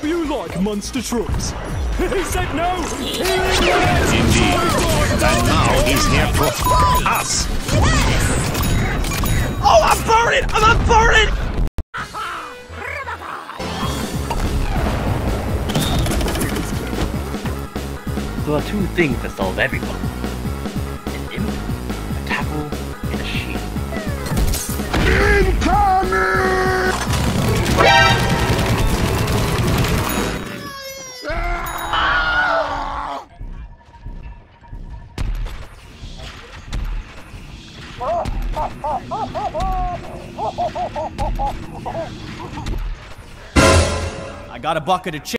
hope you like monster trucks. He said no! Indeed. And now he's here for us! Oh, I'm burning! I'm burning! There are two things that solve every problem. An imp, a tackle, and a shield. I got a bucket of chicken.